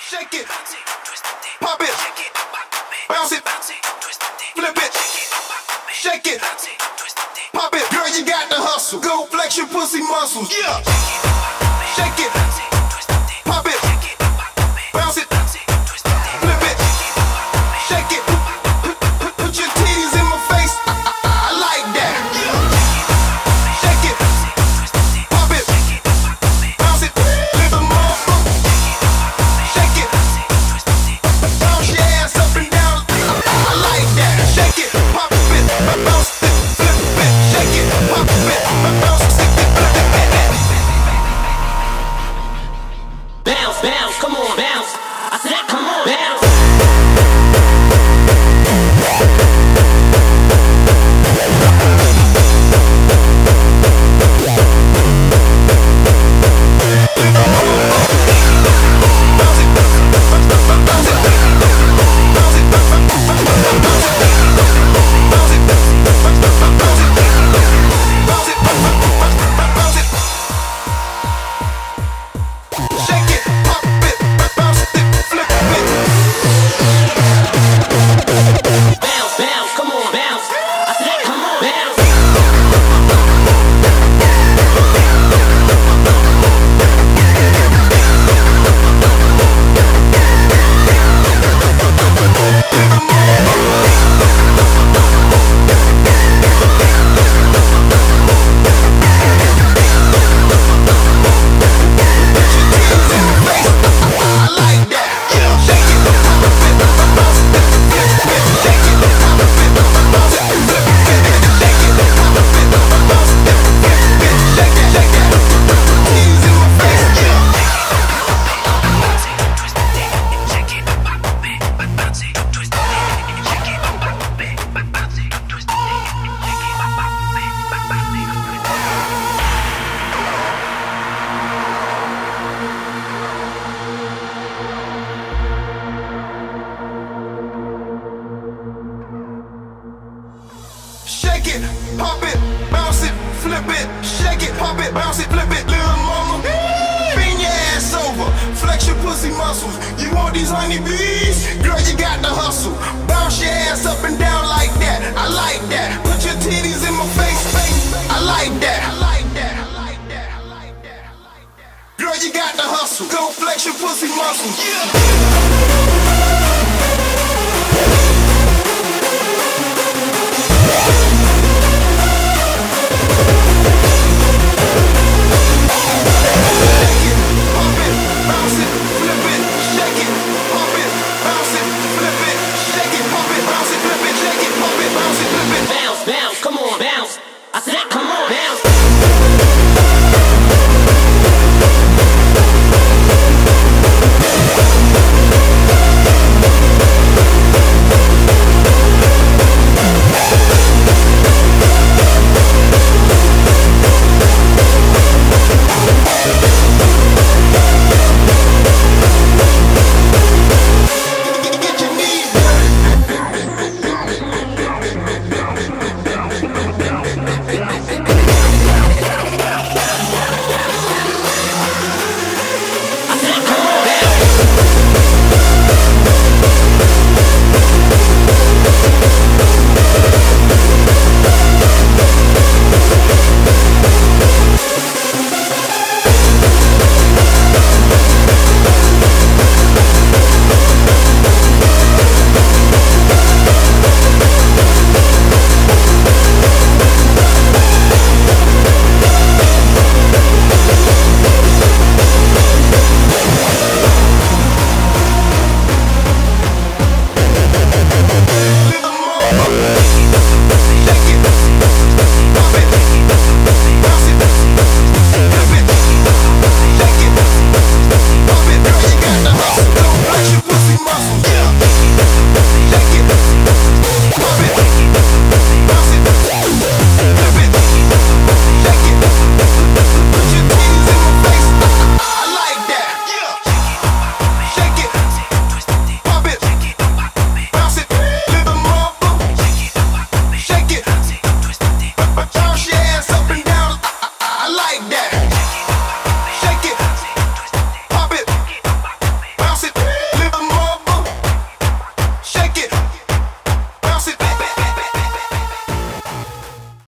Shake it, pop it, bounce it, flip it, shake it, pop it. Girl, you got the hustle. Go flex your pussy muscles. Yeah. Shake it, pop it, bounce it, flip it, shake it. Put your titties in my face. I like that. Shake it, pop it, bounce it, flip them up. Shake it, bounce your ass up and down. I like that. Shake it, pop it, bounce it, flip it. Shake it, pop it, bounce it, flip it. Bounce, bounce, come on, bounce. I said, come on, bounce. Shake it, pop it, bounce it, flip it. Shake it, pop it, bounce it, flip it. Little mama, bend your ass over, flex your pussy muscles. You want these honeybees? Girl, you got the hustle. Bounce your ass up and down like that. I like that. Put your titties in my face. I like that. Girl, you got the hustle. Go flex your pussy muscles. Yeah.